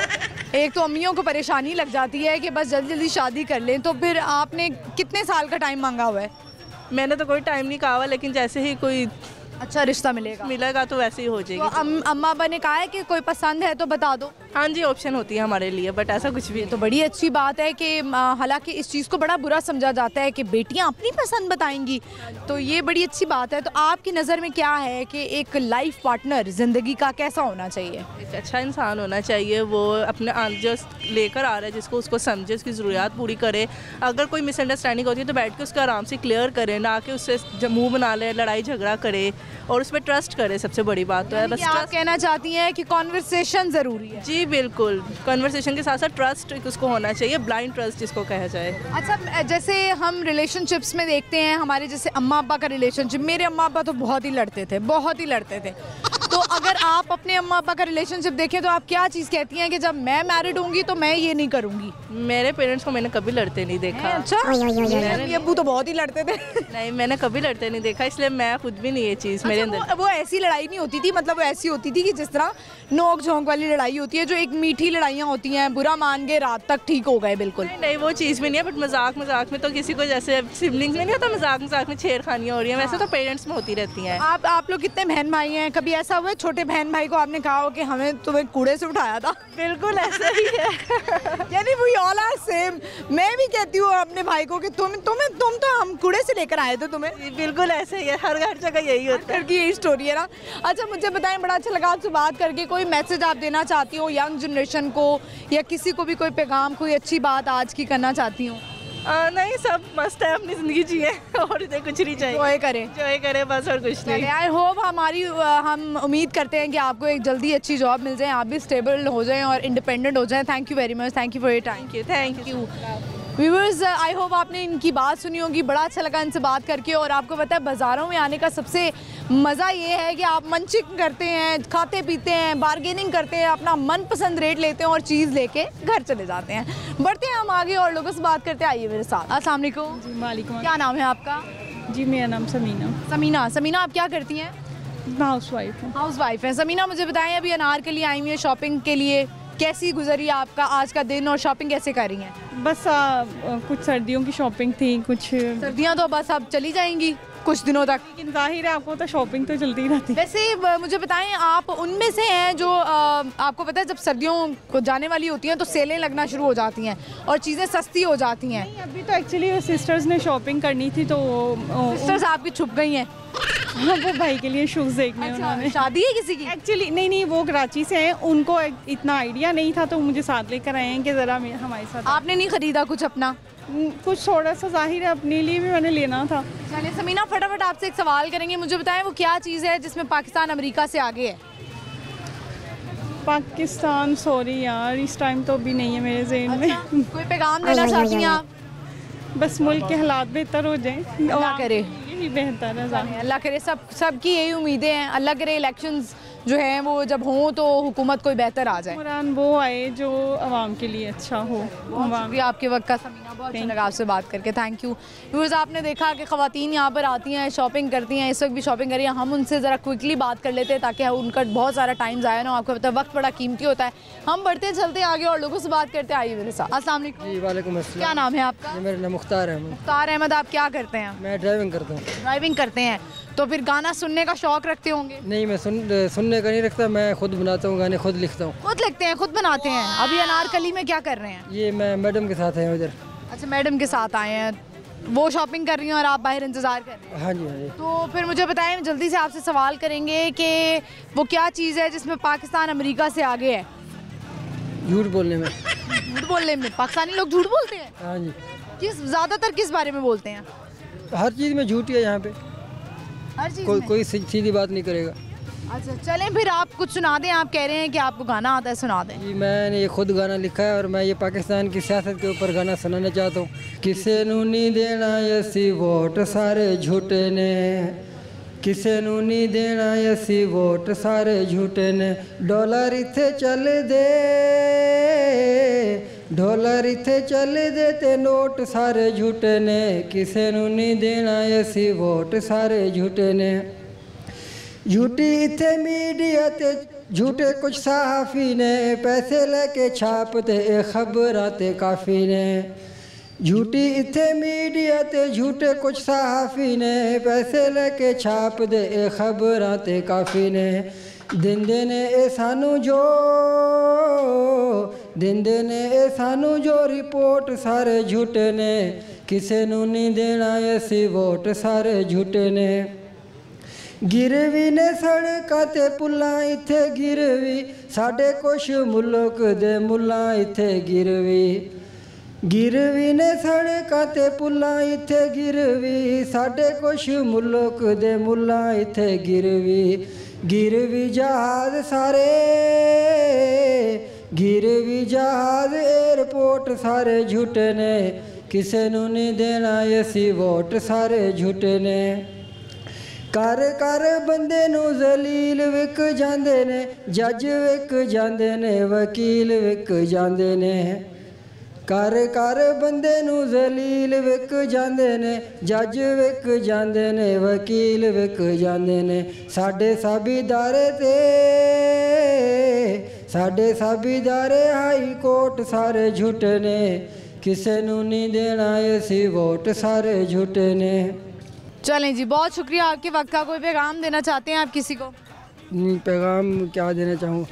एक तो अम्मियों को परेशानी लग जाती है कि बस जल्दी जल्दी शादी कर लें। तो फिर आपने कितने साल का टाइम मांगा हुआ है? मैंने तो कोई टाइम नहीं कहा हुआ, लेकिन जैसे ही कोई अच्छा रिश्ता मिलेगा मिलेगा तो वैसे ही हो तो जाएगी। अम, अम्मा अब्बा ने कहा है कि कोई पसंद है तो बता दो? हाँ जी, ऑप्शन होती है हमारे लिए, बट ऐसा कुछ भी तो बड़ी अच्छी बात है कि आ, हालांकि इस चीज़ को बड़ा बुरा समझा जाता है कि बेटियां अपनी पसंद बताएंगी, तो ये बड़ी अच्छी बात है। तो आपकी नज़र में क्या है कि एक लाइफ पार्टनर ज़िंदगी का कैसा होना चाहिए? एक अच्छा इंसान होना चाहिए, वो अपने आन- जो लेकर आ रहा है जिसको, उसको समझे, उसकी ज़रूरियात पूरी करे। अगर कोई मिसअंडरस्टैंडिंग होती है तो बैठ के उसको आराम से क्लियर करे, ना कि उससे मुँह बना ले, लड़ाई झगड़ा करे और उस पर ट्रस्ट करे। सबसे बड़ी बात तो है बस आप ट्रस्ट। कहना चाहती हैं कि कॉन्वर्सेशन ज़रूरी है? जी बिल्कुल, कन्वर्सेशन के साथ साथ ट्रस्ट उसको होना चाहिए, ब्लाइंड ट्रस्ट जिसको कहा जाए। अच्छा, जैसे हम रिलेशनशिप्स में देखते हैं, हमारे जैसे अम्मा अब्बा का रिलेशनशिप, मेरे अम्मा अब्बा तो बहुत ही लड़ते थे, बहुत ही लड़ते थे। तो अगर आप अपने अम्मा अब्बा का रिलेशनशिप देखें तो आप क्या चीज़ कहती हैं कि जब मैं मैरिड होंगी तो मैं ये नहीं करूँगी? मेरे पेरेंट्स को मैंने कभी लड़ते नहीं देखा। अच्छा, मेरे अब्बू तो बहुत ही लड़ते थे। नहीं, मैंने कभी लड़ते नहीं देखा, इसलिए मैं खुद भी नहीं ये चीज़ मेरे अच्छा, अंदर। वो, वो ऐसी लड़ाई नहीं होती थी, मतलब वो ऐसी होती थी कि जिस तरह नोक झोंक वाली लड़ाई होती है, जो एक मीठी लड़ाइयाँ होती हैं, बुरा मान गए रात तक ठीक हो गए बिल्कुल? नहीं नहीं, वो चीज़ भी नहीं है, बट मजाक मजाक में तो किसी को, जैसे सिबलिंग्स में नहीं होता, मजाक मजाक में छेड़खानियाँ हो रही हैं, वैसे तो पेरेंट्स में होती रहती हैं। आप आप लोग कितने बहन भाई हैं? कभी ऐसा हुआ है छोटे बहन भाई को आपने कहा हो कि हमें तुम्हें कूड़े से उठाया था? बिल्कुल ऐसा ही है। यानी वी ऑल आर सेम। मैं भी कहती हूँ अपने भाई को कि तुम तुम्हें तुम तो हम कूड़े से लेकर आए थे तुम्हें। बिल्कुल ऐसे ही है, हर हर जगह यही होता है। घर की यही स्टोरी है ना। अच्छा, मुझे बताएं, बड़ा अच्छा लगा आपसे बात करके। कोई मैसेज आप देना चाहती हो यंग जनरेशन को, या किसी को भी कोई पैगाम, कोई अच्छी बात आज की करना चाहती हूँ? आ, नहीं, सब मस्त है, अपनी ज़िंदगी जिए और इधर कुछ नहीं चाहिए। एंजॉय करें, एंजॉय करें बस, और कुछ नहीं। आई होप हमारी हम उम्मीद करते हैं कि आपको एक जल्दी अच्छी जॉब मिल जाए, आप भी स्टेबल हो जाएं और इंडिपेंडेंट हो जाएं। Thank you very much, thank you for your time. Thank you thank you. Viewers, I hope आपने इनकी बात सुनी होगी, बड़ा अच्छा लगा इनसे बात करके। और आपको पता है बाज़ारों में आने का सबसे मज़ा ये है कि आप मंचिंग करते हैं, खाते पीते हैं, बार्गेनिंग करते हैं, अपना मनपसंद रेट लेते हैं और चीज़ लेके घर चले जाते हैं। बढ़ते हैं हम आगे और लोगों से बात करते हैं, आइए मेरे साथ। अस्सलाम वालेकुम। जी वालेकुम। क्या नाम है आपका? जी मेरा नाम समीना। समीना। समीना, आप क्या करती हैं? हाउस वाइफ हूँ। हाउस वाइफ है। समीना, मुझे बताएं, अभी अनार के लिए आई हुई है शॉपिंग के लिए, कैसी गुजरी आपका आज का दिन और शॉपिंग कैसे कर रही हैं? बस आ, आ, कुछ सर्दियों की शॉपिंग थी, कुछ सर्दियाँ तो बस अब चली जाएंगी कुछ दिनों तक, लेकिन जाहिर है आपको तो शॉपिंग तो चलती रहती है। वैसे ब- मुझे बताएं, आप उनमें से हैं जो आ, आपको पता है जब सर्दियों को जाने वाली होती हैं तो सेलें लगना शुरू हो जाती हैं और चीज़ें सस्ती हो जाती हैं? नहीं, अभी तो एक्चुअली सिस्टर्स ने शॉपिंग करनी थी तो वो सिस्टर्स आपकी छुप गई हैं? वो भाई के लिए शूज़ देखने अच्छा, उन्होंने। शादी है किसी की? एक्चुअली नहीं नहीं, वो कराची से हैं, उनको इतना आइडिया नहीं था तो मुझे साथ लेकर आए हैं कि ज़रा हमारे साथ। आपने नहीं खरीदा कुछ अपना? कुछ थोड़ा सा जाहिर है अपने लिए भी मैंने लेना था। चलिए समीना, फटाफट आपसे एक सवाल करेंगे, मुझे बताएं वो क्या चीज़ है जिसमें पाकिस्तान अमेरिका से आगे है? पाकिस्तान, सॉरी यार इस टाइम तो अभी नहीं है मेरे ज़हन में। कोई पैगाम देना चाहती हैं आप? बस मुल्क के हालात बेहतर हो जाएं। अल्लाह करे। ही बेहतर है ज़्यादा। अल्लाह करे सब सबकी यही उम्मीदें हैं, अल्लाह करे इलेक्शंस जो हैं वो जब हों तो हुकूमत कोई बेहतर आ जाए। कुरान वो आए जो आवाम के लिए अच्छा हो। बहुत शुक्रिया आपके वक्त का समीना, बहुत अच्छा लगा आपसे बात करके, थैंक यू। व्यूअर्स आपने देखा कि ख़वातीन यहाँ पर आती हैं, शॉपिंग करती हैं, इस वक्त भी शॉपिंग करिए। हम उनसे ज़रा क्विकली बात कर लेते हैं ताकि उनका बहुत सारा टाइम ज़ाया ना, आपको पता है वक्त बड़ा कीमती होता है। हम बढ़ते चलते आगे और लोगों से बात करते, आइए मेरे साथ। अस्सलाम वालेकुम। जी वालेकुम अस्सलाम। क्या नाम है आपका? मेरा नाम मुख्तार अहमद। मुख्तार अहमद, आप क्या करते हैं? मैं ड्राइविंग करता हूँ। ड्राइविंग करते हैं तो फिर गाना सुनने का शौक रखते होंगे? नहीं, मैं सुन सुनने का नहीं रखता, मैं खुद बनाता हूँ गाने, खुद लिखता हूँ। खुद लिखते हैं, खुद बनाते हैं। अभी अनारकली में क्या कर रहे हैं? ये मैं मैडम के साथ है उधर। अच्छा, मैडम के साथ आए हैं, वो शॉपिंग कर रही हैं और आप बाहर इंतज़ार कर रहे हैं। हाँ जी हाँ जी। तो फिर मुझे बताएं, जल्दी से आपसे सवाल करेंगे कि वो क्या चीज़ है जिसमें पाकिस्तान अमेरिका से आगे है? झूठ बोलने में। झूठ बोलने में पाकिस्तानी लोग झूठ बोलते हैं? हाँ जी। किस ज़्यादातर किस बारे में बोलते हैं? हर चीज़ में झूठ ही है यहाँ पे, हर चीज़ कोई में? कोई सी- सीधी बात नहीं करेगा। अच्छा चलें, फिर आप कुछ सुना दें। आप कह रहे हैं कि आपको गाना आता है, सुना दें। जी मैंने ये खुद गाना लिखा है और मैं ये पाकिस्तान की सियासत के ऊपर गाना सुनाना चाहता हूँ। किसे नू नहीं देना यसी वोट सारे झूठे ने, किसे नू नहीं देना यसी वोट सारे झूठे ने, डॉलर इथे चल दे, डॉलर इथे चल दे ते नोट सारे झूठे ने, किसे नू नहीं देना यसी वोट सारे झूठे ने। झूठी इथे मीडिया ते झूठे कुछ सहाफ़ी ने, पैसे लेके छापते खबरां ते काफ़ी ने। झूठी इथे मीडिया ते झूठे कुछ सहाफ़ी ने, पैसे लेके छापते खबरां ते काफ़ी ने। दिंदे ने ए सानू जो, दिंदे ने ए सानू जो रिपोर्ट सारे झूठे ने, किसे नू नहीं देना ऐसी वोट सारे झूठे ने। गिरवी ने सड़कां ते पुल्लां इथे गिरवी, साडे कुछ मुल्क दे मुल्लां इथे गिरवी। गिरवी ने सड़कां ते पुल्लां इथे गिरवी, साडे कुछ मुल्क दे मुल्लां इथे गिरवी। गिरवी जहाज सारे, गिरवी जहाज एयरपोर्ट सारे झूठे ने, किसे नू नहीं देना ऐसी वोट सारे झूठे ने। कर कर बंदे नू जलील विक जांदे ने, जज विक जांदे ने, वकील विक जांदे ने। कर कर बंदे नू जलील विक जांदे ने, जज विक जांदे ने, वकील विक जांदे ने। साडे साबीदारे ते, साडे साबीदारे हाई कोर्ट सारे झूठे ने, किसे नू नहीं देना ऐसी वोट सारे झूठे ने। चलें जी, बहुत शुक्रिया आपके वक्त का। कोई पैगाम देना चाहते हैं आप किसी को? पैगाम क्या देना चाहूँ?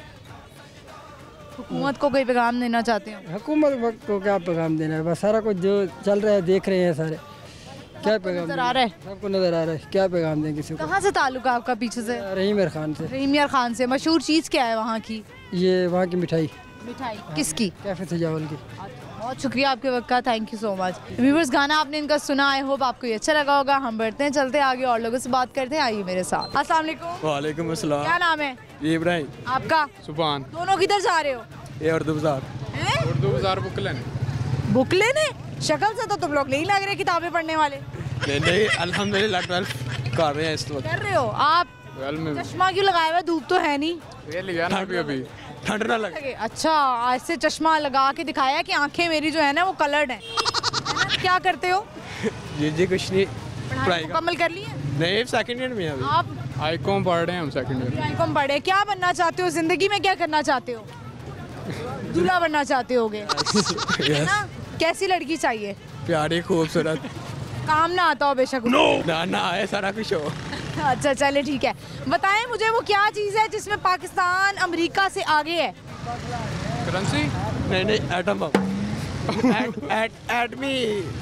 हुकूमत को कोई पैगाम देना चाहते हो? हुकूमत वक्त को क्या पैगाम देना है, बस सारा कुछ जो चल रहा है देख रहे हैं सारे, क्या पैगाम नजर आ रहा है? सबको नज़र आ रहा है, क्या पैगाम दें किसी को। कहाँ से ताल्लुक है आपका पीछे से? रहीम खान से। रहीम खान से। मशहूर चीज़ क्या है वहाँ की? ये वहाँ की मिठाई। मिठाई किसकी? कैफे सजावल की। बहुत शुक्रिया आपके वक्त का, thank you so much. Viewers, गाना आपने इनका सुना, आई होप आपको ये अच्छा लगा होगा। हम बढ़ते हैं, चलते हैं आगे और लोगों से बात करते हैं, आइए मेरे साथ। अस्सलाम वालेकुम। वालेकुम अस्सलाम। क्या नाम है? ये इब्राहिम। आपका? सुभान। दोनों किधर जा रहे हो? ये उर्दू बाजार। हैं? उर्दू बाजार बुक लेने। बुक लेने? शक्ल से तो तुम लोग नहीं लग रहे किताबें पढ़ने वाले। नहीं नहीं, अल्हम्दुलिल्लाह ट्वेल्थ कर रहे हैं इस वक्त। कर रहे हो आप? ट्वेल्थ में चश्मा क्यों लगाया हुआ है? धूप तो है नहीं। ये लिया ना अभी अभी, ठंड ना लगे। अच्छा, ऐसे चश्मा लगा के दिखाया कि आंखें मेरी जो है ना वो कलर्ड हैं। क्या करते हो? जी जी कुछ नहीं, पढ़ाई पढ़ाई का मुकम्मल कर ली है? नहीं, सेकंड ईयर में अभी। आप आईकॉम पढ़ रहे हैं हम, सेकंड ईयर। आईकॉम पढ़े। क्या बनना चाहते हो जिंदगी में? क्या करना चाहते हो? दूल्हा बनना चाहते होगे है ना? कैसी लड़की चाहिए? प्यारी खूबसूरत, काम ना आता हो बेशक। ना ना आए सारा कुछ हो। अच्छा चले ठीक है, बताएं मुझे वो क्या चीज़ है जिसमें पाकिस्तान अमेरिका से आगे है? करेंसी? नहीं नहीं, एटम बम। एट एटमी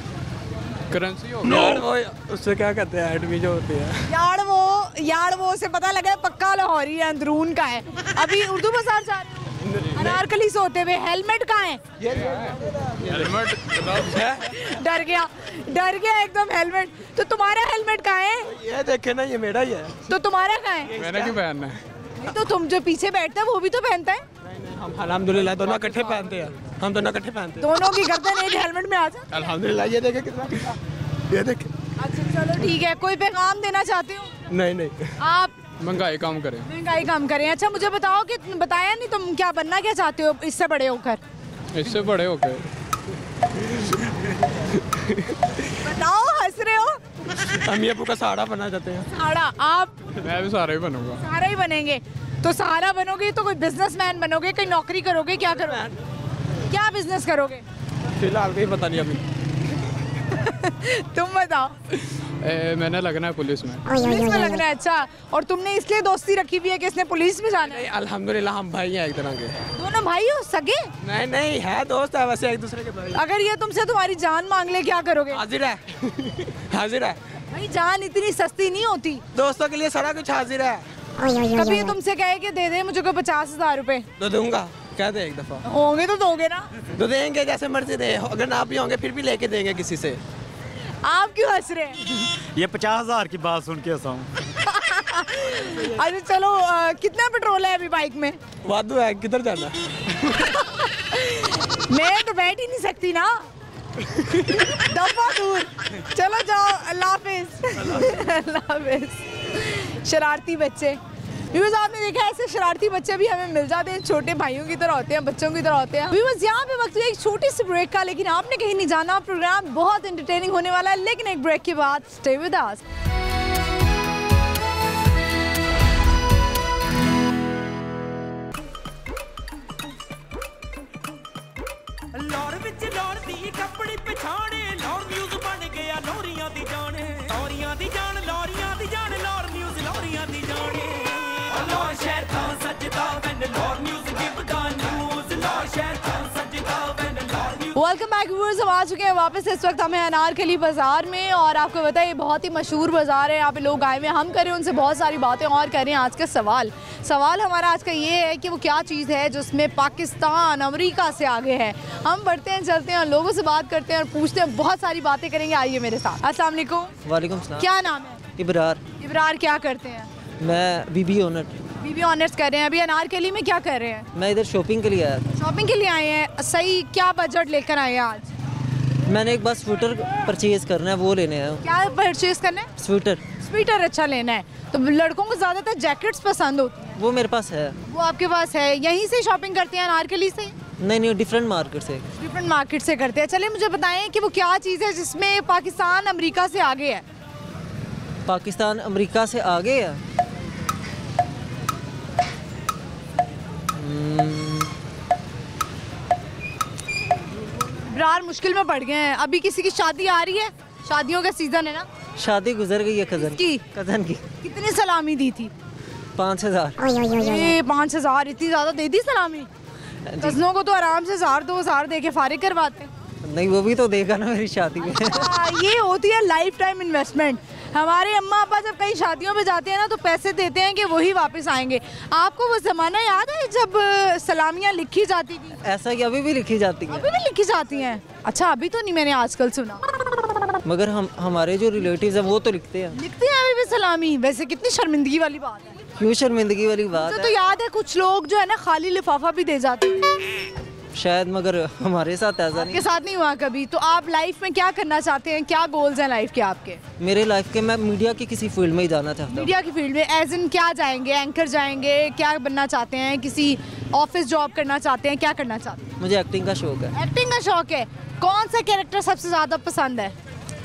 करेंसी हो यार, वो उससे क्या कहते हैं, एटमी जो होती है यार। वो यार वो से पता लगा है पक्का लाहौरी है, अंदरून का है। अभी उर्दू बाजार जा रहे हो? अनारकली से होते हुए। हेलमेट कहाँ है? हेलमेट डर गया, डर गया एकदम। हेलमेट तो तुम्हारा हेलमेट कहाँ है? ये देखे ना, ये मेरा ही है। तो तुम्हारा कहाँ है? मैंने क्यों पहनना है? नहीं तो तुम जो पीछे बैठता है वो भी तो पहनता है। हम अल्हम्दुलिल्लाह दोनों इकट्ठे पहनते हैं, हम दोनों इकट्ठे पहनते हैं। दोनों की गर्दन एक हेलमेट में आ जाए। अल्हम्दुलिल्लाह। ये देखे कितना, ये देखे। अच्छा चलो ठीक है, कोई पैगाम देना चाहते हो? नहीं नहीं, आप महंगाई कम करें। महंगाई कम करें। अच्छा मुझे बताओ कि बताया नहीं तुम क्या बनना क्या चाहते हो इससे बड़े होकर? इससे बड़े होकर बताओ, हंस रहे हो। अम्मी अबू का सहारा बनना चाहते हैं। सहारा? आप? मैं भी सहारा ही बनूंगा। सहारा ही बनेंगे? तो सहारा बनोगे तो कोई बिजनेसमैन बनोगे, कोई नौकरी करोगे, क्या करोगे? क्या बिजनेस करोगे? फिलहाल कहीं पता नहीं अभी। तुम बताओ। ए, मैंने लगना है पुलिस में। पुलिस में लगना है? अच्छा, और तुमने इसलिए दोस्ती रखी हुई है कि इसने पुलिस में जाना है? अल्हम्दुलिल्लाह हम भाई हैं एक तरह के। दोनों भाई हो सगे? नहीं नहीं, है दोस्त है वैसे एक दूसरे के भाई। अगर ये तुमसे तुम्हारी जान मांग ले क्या करोगे? हाजिर है। हाजिर है भाई, जान इतनी सस्ती नहीं होती। दोस्तों के लिए सारा कुछ हाजिर है। कभी ये तुमसे कहे कि दे दे मुझे को पचास हजार रुपए, तो दूंगा, कह दे एक दफा। होंगे तो दोगे ना? तो देंगे, जैसे मर्जी दे, अगर ना भी होंगे फिर भी लेके देंगे किसी से। आप क्यों हंस रहे हैं? ये पचास हजार की बात सुन के हंसाऊं। अरे चलो, आ, कितना पेट्रोल है अभी बाइक में? वादू है, किधर जाना? मैं तो बैठ ही नहीं सकती ना। दफा दूर। चलो जाओ, अल्लाह हाफिज। अल्लाह हाफिज। शरारती बच्चे। व्यूअर्स, आपने देखा ऐसे शरारती बच्चे भी हमें मिल जाते हैं, छोटे भाइयों की तरह होते हैं, बच्चों की तरह होते हैं। व्यूअर्स, यहाँ पे वक्त एक छोटी सी ब्रेक का, लेकिन आपने कहीं नहीं जाना, प्रोग्राम बहुत एंटरटेनिंग होने वाला है, लेकिन एक ब्रेक के बाद स्टे विद अस। लौर विच लौर दी कपड़ी पछाणे, लौर न्यूज़ बन गया लौरियां दी जाने, लौरियां दी जान, लौरियां दी जान, लौर न्यूज़ लौरियां दी जाने। लौर शहर था सजदा वैन Lahore news give the news, Lahore शहर था सजदा वैन Lahore news. Welcome back viewers, हम आ चुके हैं वापस। इस वक्त हमें अनारकली बाजार में, और आपको पता है ये बहुत ही मशहूर बाजार है, यहाँ पे लोग आए हुए हैं। हम करें उनसे बहुत सारी बातें और करें आज का सवाल। सवाल हमारा आज का ये है कि वो क्या चीज़ है जिसमें पाकिस्तान अमेरिका से आगे है। हम बढ़ते हैं, चलते हैं, लोगों से बात करते हैं और पूछते हैं, बहुत सारी बातें करेंगे। आइए मेरे साथ। अस्सलाम वालेकुम। वालेकुम सलाम। क्या नाम है? इब्रार। इब्रार, क्या करते हैं? मैं बीबी ऑनर। बीबी ऑनर्स कर रहे हैं। अभी अनारकली में क्या कर रहे हैं? मैं इधर शॉपिंग के लिए आया था। शॉपिंग के लिए आए हैं? सही, क्या बजट लेकर आए हैं आज? मैंने एक बस स्वेटर परचेज करना है, वो लेने आया हूँ। क्या परचेज करना है? स्वेटर। स्वेटर अच्छा लेना है। तो लड़कों को ज़्यादातर जैकेट्स पसंद होती हैं। वो मेरे पास है। वो आपके पास है? यहीं से शॉपिंग करते हैं अनारकली से? नहीं नहीं, डिफरेंट मार्केट से। डिफरेंट मार्केट से करते हैं। चलिए मुझे बताएं कि वो क्या चीज़ है जिसमें पाकिस्तान अमेरिका से आगे है? पाकिस्तान अमेरिका से आगे है? इब्रार मुश्किल में पड़ गए हैं। अभी किसी की शादी आ रही है, शादियों का सीजन है ना? शादी गुजर गई है कजन की। कजन की। कितनी सलामी दी थी? पाँच हजार। ये पाँच हजार इतनी ज़्यादा दे दी सलामी? कजनों को तो आराम से हजार दो हजार दे के फारिग करवाते हैं। नहीं, वो भी तो देगा ना मेरी शादी में। ये होती है लाइफ टाइम इन्वेस्टमेंट। हमारे अम्मा अब्बा जब कहीं शादियों में जाते हैं ना तो पैसे देते हैं कि वही वापस आएंगे। आपको वो ज़माना याद है जब सलामियाँ लिखी जाती थी? ऐसा कि अभी भी लिखी जाती है? अभी भी लिखी जाती हैं? अच्छा, अभी तो नहीं मैंने आजकल सुना। मगर हम हमारे जो रिलेटिव्स हैं वो तो लिखते हैं। लिखते हैं अभी भी सलामी? वैसे कितनी शर्मिंदगी वाली बात है। क्यों शर्मिंदगी वाली बात है? तो याद है कुछ लोग जो है ना खाली लिफाफा भी दे जाते हैं शायद, मगर हमारे साथ ऐसा नहीं। आपके साथ नहीं हुआ कभी? तो आप लाइफ में क्या करना चाहते हैं? क्या गोल्स हैं लाइफ के आपके? मेरे लाइफ के, मैं मीडिया की किसी फील्ड में ही जाना चाहता हूँ। मीडिया की फील्ड में एज इन क्या जाएंगे? एंकर जाएंगे? क्या बनना चाहते हैं? किसी ऑफिस जॉब करना चाहते हैं? क्या करना चाहते हैं? मुझे एक्टिंग का शौक है। एक्टिंग का शौक है। कौन सा कैरेक्टर सबसे ज़्यादा पसंद है?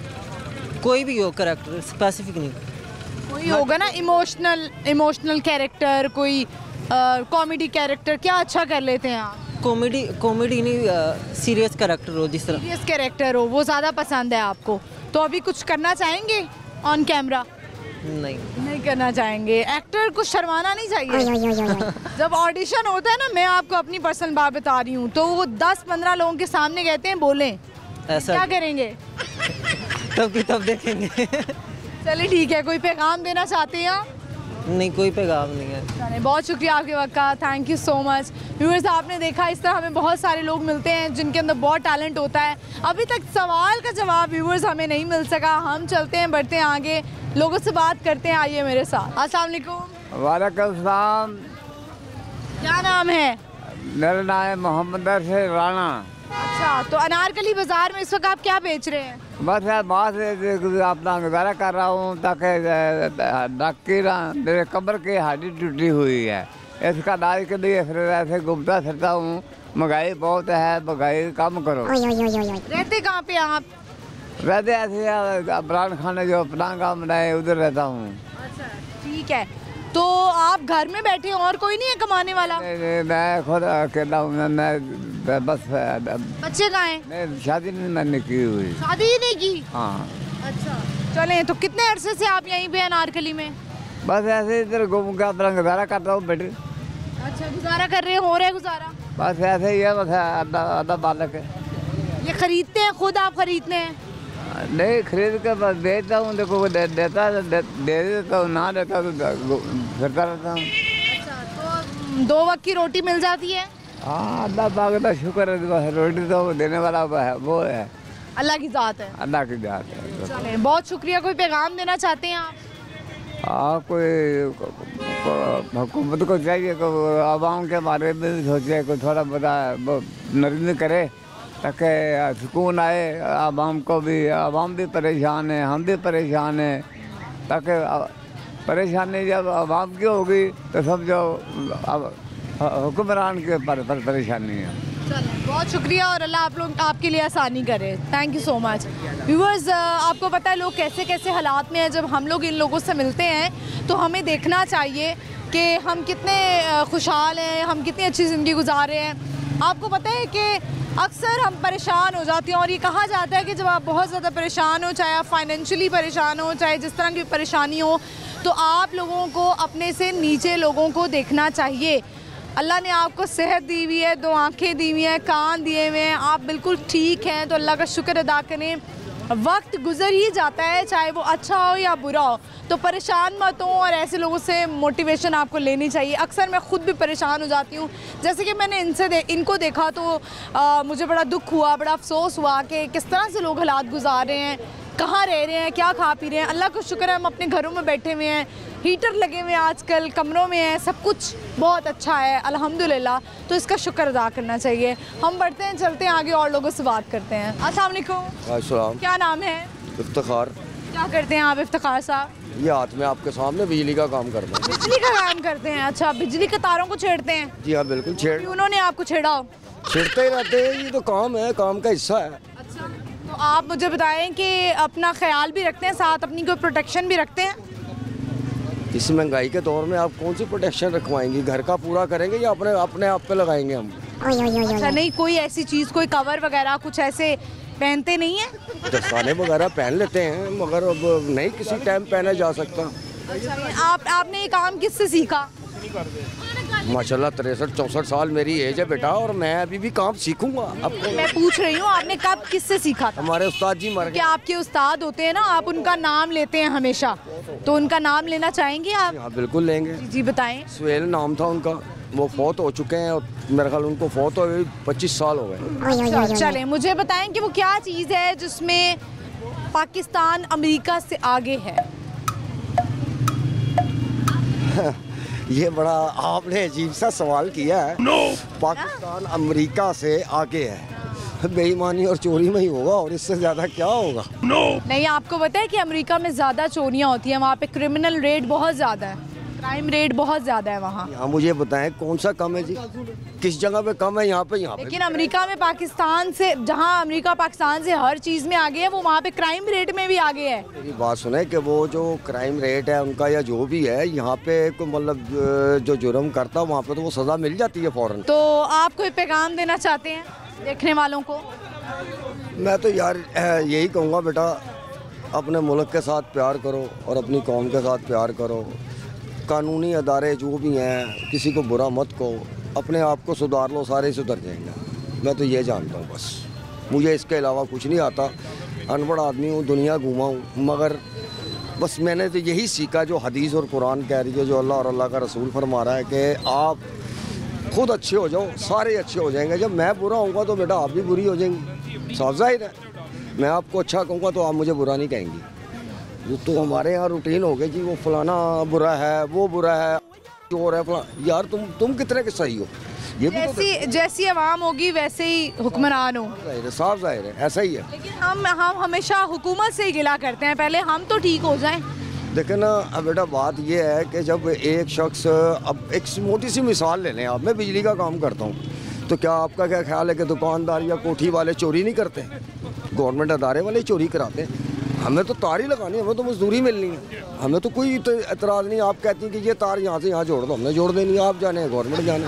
कोई भी हो कैरेक्टर, स्पेसिफिक नहीं। कोई होगा ना इमोशनल इमोशनल कैरेक्टर, कोई कॉमेडी कैरेक्टर, क्या अच्छा कर लेते हैं आप? कॉमेडी कॉमेडी नहीं, सीरियस कैरेक्टर हो, जिस तरह सीरियस कैरेक्टर हो वो ज़्यादा पसंद है आपको। तो अभी कुछ करना चाहेंगे ऑन कैमरा? नहीं नहीं करना चाहेंगे। एक्टर को शर्माना नहीं चाहिए। जब ऑडिशन होता है ना, मैं आपको अपनी पर्सनल बात बता रही हूँ, तो वो दस पंद्रह लोगों के सामने कहते हैं बोलें, ऐसा क्या करेंगे? तब की तब देखेंगे। चलिए ठीक है, कोई पैगाम देना चाहते हैं आप? नहीं, कोई पैगाम नहीं है। बहुत शुक्रिया आपके वक्त का, thank you so much. Viewers, आपने देखा इस तरह हमें बहुत सारे लोग मिलते हैं जिनके अंदर बहुत टैलेंट होता है। अभी तक सवाल का जवाब व्यूअर्स हमें नहीं मिल सका। हम चलते हैं, बढ़ते हैं आगे, लोगों से बात करते हैं। आइए मेरे साथ। अस्सलाम वालेकुम। वालेकुम सलाम। क्या नाम है? मेरा नाम है मोहम्मद अरशद राणा। अच्छा, तो अनारकली बाजार में इस वक्त आप क्या बेच रहे हैं? बस यार बात अपना गुजारा कर रहा हूँ ताकि नक्की मेरे कमर की हड्डी टूटी हुई है, इसका इलाज के लिए फिर ऐसे घूमता फिरता हूँ। महंगाई बहुत है, महंगाई कम करो। रहते कहाँ पे आप? रहते ऐसे अफरान खाने जो अपना काम बनाए उधर रहता हूँ। अच्छा ठीक है, तो आप घर में बैठे हो और कोई नहीं है कमाने वाला? नहीं, नहीं, मैं खुद अकेला हूँ। मैं, मैं बस बच्चे कहाँ हैं? नहीं, शादी नहीं मैंने की हुई। शादी ही नहीं की? हाँ। अच्छा चले, तो कितने अरसे से आप यहीं पे अनारकली में? बस ऐसे इधर घूम के अपना गुजारा करता हूँ बेटे। अच्छा गुजारा कर रहे हैं, हो रहा है गुजारा? बस ऐसे ही है, बस आधा आधा बालक है। ये खरीदते हैं खुद, आप खरीदते हैं? नहीं खरीद के बस बेचता हूँ, देखो दे, देता दे, दे देता हूँ, ना देता तो फिरता रहता हूँ। अच्छा तो दो वक्त की रोटी मिल जाती है? हाँ अल्लाह पाक का शुक्र है, बस रोटी तो देने वाला है, वो है अल्लाह की ज़ात है। अल्लाह की ज़ात है। चले बहुत शुक्रिया। कोई पैगाम देना चाहते हैं आप? हाँ कोई हुकूमत को चाहिए कि आवाम के बारे में भी सोचे, कोई थोड़ा बहुत नरमी करे ताकि सुकून आए आवाम को भी। आवाम भी परेशान है, हम भी परेशान हैं, ताकि परेशानी जब आवाम की होगी तो समझो हुक्मरान के पर, पर परेशानी है। चलें बहुत शुक्रिया और अल्लाह आप लोग आपके लिए आसानी करे। Thank you so much. Viewers आपको पता है लोग कैसे कैसे हालात में हैं, जब हम लोग इन लोगों से मिलते हैं तो हमें देखना चाहिए कि हम कितने खुशहाल हैं, हम कितनी अच्छी ज़िंदगी गुजार रहे हैं। आपको पता है कि अक्सर हम परेशान हो जाते हैं और ये कहा जाता है कि जब आप बहुत ज़्यादा परेशान हो, चाहे आप फाइनेंशियली परेशान हो, चाहे जिस तरह की परेशानी हो, तो आप लोगों को अपने से नीचे लोगों को देखना चाहिए। अल्लाह ने आपको सेहत दी हुई है, दो आंखें दी हुई हैं, कान दिए हुए हैं, आप बिल्कुल ठीक हैं, तो अल्लाह का शुक्र अदा करें। वक्त गुजर ही जाता है, चाहे वो अच्छा हो या बुरा हो, तो परेशान मत हो और ऐसे लोगों से मोटिवेशन आपको लेनी चाहिए। अक्सर मैं ख़ुद भी परेशान हो जाती हूँ, जैसे कि मैंने इनसे दे, इनको देखा तो आ, मुझे बड़ा दुख हुआ, बड़ा अफसोस हुआ कि किस तरह से लोग हालात गुजार रहे हैं, कहाँ रह रहे हैं, क्या खा पी रहे हैं। अल्लाह का शुक्र है हम अपने घरों में बैठे हुए हैं, हीटर लगे हुए हैं, आजकल कमरों में हैं, सब कुछ बहुत अच्छा है अल्हम्दुलिल्लाह, तो इसका शुक्र अदा करना चाहिए। हम बढ़ते हैं, चलते हैं आगे और लोगों से बात करते हैं। अस्सलाम वालेकुम, क्या नाम है? इफ्तिखार। क्या करते हैं आप इफ्तिखार साहब? ये हाथ में आपके सामने बिजली का काम करते हैं। बिजली का काम करते हैं? अच्छा, बिजली के तारों को छेड़ते हैं? जी हाँ बिल्कुल छेड़। उन्होंने आपको छेड़ा हो? छेड़ते ही रहते हैं, ये तो काम है, काम का हिस्सा है। अच्छा, तो आप मुझे बताएं कि अपना ख्याल भी रखते हैं, साथ अपनी कोई प्रोटेक्शन भी रखते हैं? इस महंगाई के दौर में आप कौन सी प्रोटेक्शन रखवाएंगी? घर का पूरा करेंगे या अपने अपने आप पे लगाएंगे हम? अच्छा, नहीं कोई ऐसी चीज़, कोई कवर वगैरह कुछ ऐसे पहनते नहीं है? दस्ताने वगैरह पहन लेते हैं, मगर अब नहीं किसी टाइम पहना जा सकता। अच्छा, आप आपने ये काम किससे सीखा? माशाल्लाह तिरसठ चौंसठ साल मेरी एज है बेटा, और मैं अभी भी काम सीखूंगा। अब मैं पूछ रही हूँ आपने कब किससे सीखा था? हमारे उस्ताद जी मर गए। क्या आपके उस्ताद होते हैं ना, आप उनका नाम लेते हैं हमेशा, तो उनका नाम लेना चाहेंगे आप? हाँ बिल्कुल लेंगे। जी बताएं। सुहेल नाम था उनका, वो फौत हो चुके हैं और मेरे ख्याल उनको फौत हो गई पच्चीस साल हो गए। चलें मुझे बताएं कि वो क्या चीज़ है जिसमें पाकिस्तान अमेरिका से आगे है? ये बड़ा आपने अजीब सा सवाल किया है। no! पाकिस्तान अमेरिका से आगे है, बेईमानी और चोरी में ही होगा, और इससे ज़्यादा क्या होगा? no! नहीं, आपको पता है कि अमेरिका में ज़्यादा चोरियाँ होती हैं, वहाँ पे क्रिमिनल रेट बहुत ज़्यादा है, क्राइम रेट बहुत ज़्यादा है वहाँ। यहाँ मुझे बताएं कौन सा कम है जी? किस जगह पे कम है? यहाँ पे यहाँ पे लेकिन अमेरिका में पाकिस्तान से, जहाँ अमेरिका पाकिस्तान से हर चीज़ में आगे है, वो वहाँ पे क्राइम रेट में भी आगे है। मेरी बात सुने कि वो जो क्राइम रेट है उनका या जो भी है, यहाँ पे कोई मतलब जो जुर्म करता है वहाँ पे तो वो सज़ा मिल जाती है फ़ौरन। तो आप कोई पैगाम देना चाहते हैं देखने वालों को? मैं तो यार यही कहूँगा बेटा, अपने मुल्क के साथ प्यार करो और अपनी कौम के साथ प्यार करो। कानूनी अदारे जो भी हैं, किसी को बुरा मत कहो, अपने आप को सुधार लो, सारे सुधर जाएंगे। मैं तो ये जानता हूँ बस, मुझे इसके अलावा कुछ नहीं आता। अनपढ़ आदमी हूँ, दुनिया घूमा हूँ, मगर बस मैंने तो यही सीखा जो हदीस और कुरान कह रही है, जो अल्लाह और अल्लाह का रसूल फरमा रहा है कि आप खुद अच्छे हो जाओ, सारे अच्छे हो जाएंगे। जब मैं बुरा होऊंगा तो बेटा आप भी बुरी हो जाएंगी, साफ जाहिर है। मैं आपको अच्छा कहूँगा तो आप मुझे बुरा नहीं कहेंगी। तो हमारे यहाँ रूटीन हो गई जी, वो फलाना बुरा है, वो बुरा है, चोर है, फलाना। यार तुम तुम कितने के सही हो? ये भी जैसी जैसी आवाम होगी वैसे ही हुक्मरान हो, जाहिर है, साफ जाहिर है, ऐसा ही है। लेकिन हम हम हमेशा हुकूमत से ही गिला करते हैं, पहले हम तो ठीक हो जाएं। देखें ना, अब बेटा बात ये है कि जब एक शख्स, अब एक मोटी सी मिसाल ले लें आप, मैं बिजली का काम करता हूँ, तो क्या आपका क्या ख्याल है कि दुकानदार या कोठी वाले चोरी नहीं करते? गवर्नमेंट अदारे वाले चोरी कराते हैं। हमें तो तार ही लगानी है, हमें तो मजदूरी मिलनी है, हमें तो कोई एतराज़ नहीं। आप कहती हैं कि ये तार यहाँ से यहाँ जोड़ दो, हमने जोड़ देनी है, आप जाने, गवर्नमेंट जाने।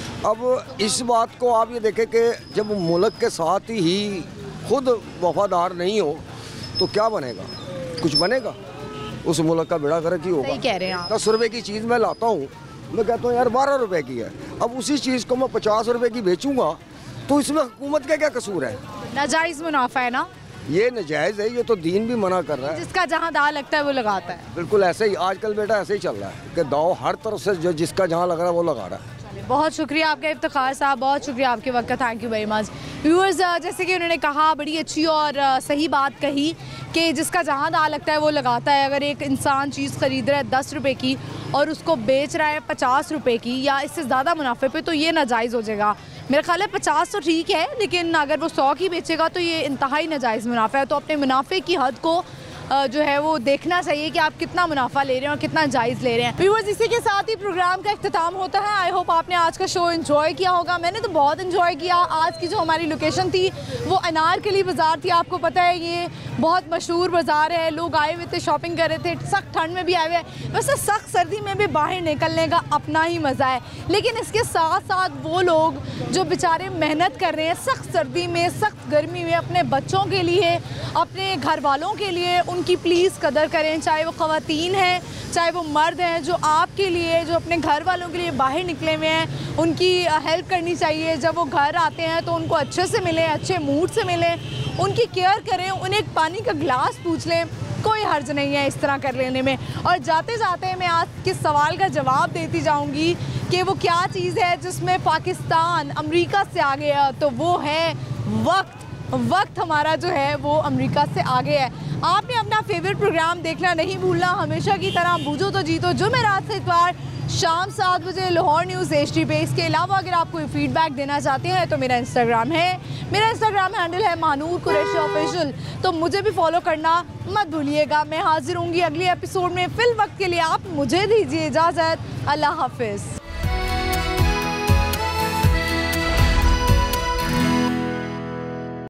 अब इस बात को आप ये देखें कि जब मुल्क के साथ ही खुद वफादार नहीं हो तो क्या बनेगा? कुछ बनेगा? उस मुल्क का बेड़ा गर्क ही होगा। सही कह रहे हैं आप। दस रुपए की चीज़ मैं लाता हूँ, मैं कहता हूँ यार बारह रुपए की है, अब उसी चीज़ को मैं पचास रुपए की बेचूंगा तो इसमें हुकूमत का क्या कसूर है? नाजायज़ मुनाफा है ना, ये नाजायज़ है, ये तो दीन भी मना कर रहा है। जिसका जहाँ दाव लगता है वो लगाता है। बिल्कुल ऐसे ही आजकल बेटा ऐसे ही चल रहा है कि दाव हर तरफ से जो जिसका जहाँ लग रहा है वो लगा रहा है। बहुत शुक्रिया आपका इफ्तिखार साहब, बहुत शुक्रिया आपके वक्त का, thank you very much. Viewers, जैसे कि उन्होंने कहा, बड़ी अच्छी और सही बात कही कि जिसका जहाँ दाव लगता है वो लगाता है। अगर एक इंसान चीज़ ख़रीद रहा है दस रुपए की और उसको बेच रहा है पचास रुपए की या इससे ज़्यादा मुनाफे पे, तो ये नाजायज़ हो जाएगा। मेरा ख्याल है पचास तो ठीक है, लेकिन अगर वो सौ की बेचेगा तो ये इंतहाई नाजायज़ मुनाफा है। तो अपने मुनाफे की हद को जो है वो देखना चाहिए कि आप कितना मुनाफा ले रहे हैं और कितना जायज़ ले रहे हैं। व्यूअर्स, इसी के साथ ही प्रोग्राम का इख्तिताम होता है। आई होप आपने आज का शो एंजॉय किया होगा। मैंने तो बहुत एंजॉय किया। आज की जो हमारी लोकेशन थी वो अनारकली बाज़ार थी। आपको पता है ये बहुत मशहूर बाज़ार है, लोग आए हुए थे, शॉपिंग कर रहे थे, सख्त ठंड में भी आए हुए हैं। वैसे सख्त सर्दी में भी बाहर निकलने का अपना ही मज़ा है, लेकिन इसके साथ साथ वो लोग जो बेचारे मेहनत कर रहे हैं सख्त सर्दी में, सख्त गर्मी में, अपने बच्चों के लिए, अपने घर वालों के लिए, उनकी प्लीज़ कदर करें। चाहे वो ख़वातीन हैं, चाहे वो मर्द हैं, जो आपके लिए, जो अपने घर वालों के लिए बाहर निकले हुए हैं, उनकी हेल्प करनी चाहिए। जब वो घर आते हैं तो उनको अच्छे से मिलें, अच्छे मूड से मिलें, उनकी केयर करें, उन्हें एक पानी का गिलास पूछ लें, कोई हर्ज नहीं है इस तरह कर लेने में। और जाते जाते मैं आज के सवाल का जवाब देती जाऊंगी कि वो क्या चीज़ है जिसमें पाकिस्तान अमेरिका से आगे है, तो वो है वक्त। वक्त हमारा जो है वो अमेरिका से आगे है। आपने अपना फेवरेट प्रोग्राम देखना नहीं भूलना, हमेशा की तरह बूझो तो जीतो, जो मैं रात से इतवार शाम सात बजे लाहौर न्यूज़ एच डी पे। इसके अलावा अगर आप कोई फीडबैक देना चाहते हैं तो मेरा इंस्टाग्राम है, मेरा इंस्टाग्राम हैंडल है मानूर कुरैशी ऑफिशियल, तो मुझे भी फॉलो करना मत भूलिएगा। मैं हाजिर होंगी अगले एपिसोड में। फिल वक्त के लिए आप मुझे दीजिए इजाज़त। अल्लाह हाफिज़।